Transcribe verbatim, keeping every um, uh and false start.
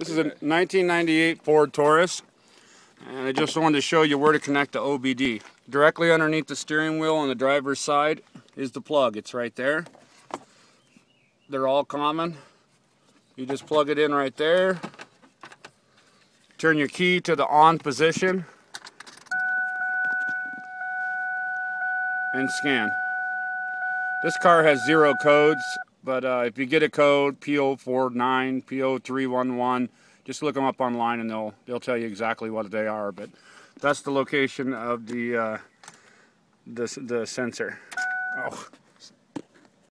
This is a nineteen ninety-eight Ford Taurus, and I just wanted to show you where to connect the O B D. Directly underneath the steering wheel on the driver's side is the plug. It's right there. They're all common. You just plug it in right there. Turn your key to the on position and scan. This car has zero codes, but uh, if you get a code, P zero four nine, P zero three one one, just look them up online and they'll they'll tell you exactly what they are. But that's the location of the uh, the, the sensor. Oh.